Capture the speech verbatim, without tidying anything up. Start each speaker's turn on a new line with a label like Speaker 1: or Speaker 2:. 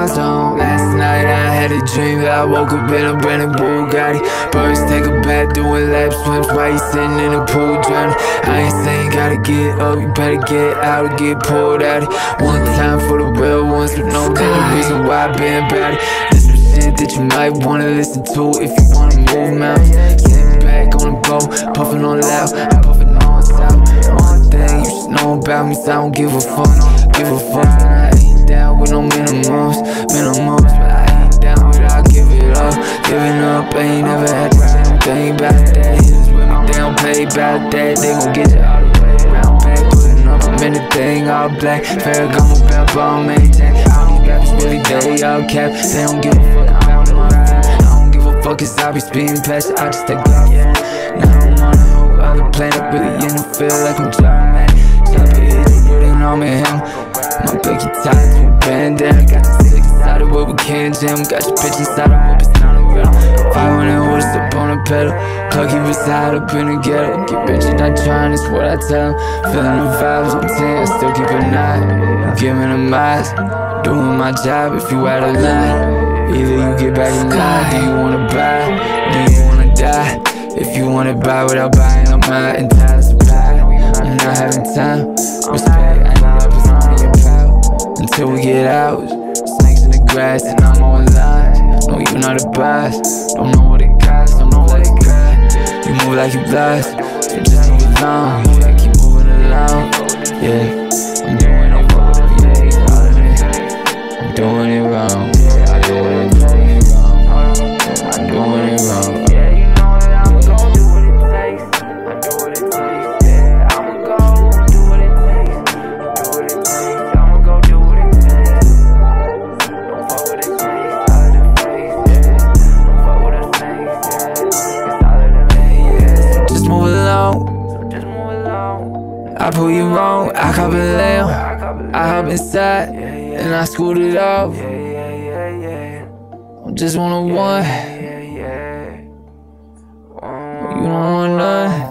Speaker 1: my zone. Last night I had a dream that I woke up in a brand new Bugatti. Birds take a bath doing lap swims while you sitting in the pool drowning. I ain't saying gotta get up, you better get out or get pulled out it. One time for the real ones, but no damn reason why I been about it. This some shit that you might wanna listen to if you wanna move mountains. Sitting back on the boat, puffing on loud, I'm puffing on south. One thing you should know about me, so I don't give a fuck, give a fuck. I ain't down with no minimums, minimums, but I ain't down with it, I'll give it up. Giving up, I ain't never had to say no thing about that. Hitters with me, they don't play about that. They gon' get you all the way around back. Putting up, I'm in the thing all black. Ferragamo belt, ball maintain. All these rappers really, they all cap. They don't give a fuck about my rap. I don't give a fuck, cause I be speeding past it, I just take off. Now I'm on a whole other planet, really in the field like I'm John Madden. Jumping hits, putting on me him. My Becky tied to a bandana. Got the six inside of what we can't jam. Got your bitch inside of what it's not a real. five hundred horses up on the pedal. Plug you beside up in the ghetto. Get rich and not trying, that's what I tell them. Feeling the vibes, I'm ten, I still keep an eye. I'm giving them eyes, doing my job if you out of line. Either you get back in line, do you wanna buy, do you wanna die? If you wanna buy without buying up my entire supply, I'm not having time, respect, I need up as money and power. Until we get out, snakes in the grass and I'm on line. No, you know the boss, don't know what it costs, don't know what it costs. You move like you lost, so just move along, yeah, keep moving along, yeah. I'm doing it wrong, yeah, I'm doing it wrong, yeah, I'm doing it wrong, I'm doing it wrong. I pull you wrong, I cop a lamb, I hop inside, and I scoot it off. I'm just one on one, you don't want none.